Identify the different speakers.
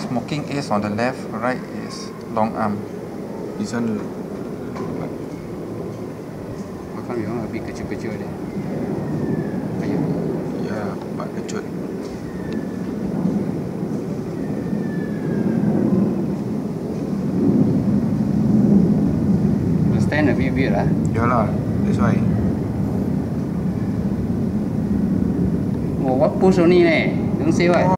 Speaker 1: smoking is on the left, right is long arm.
Speaker 2: This one.
Speaker 3: Makan memang lebih kecil-kecil dia. Ayam.
Speaker 2: Ya, Pak kecut.
Speaker 3: Stand a bit weird lah.
Speaker 2: Yalah, that's why.
Speaker 3: Oh, what push only leh? Don't say what.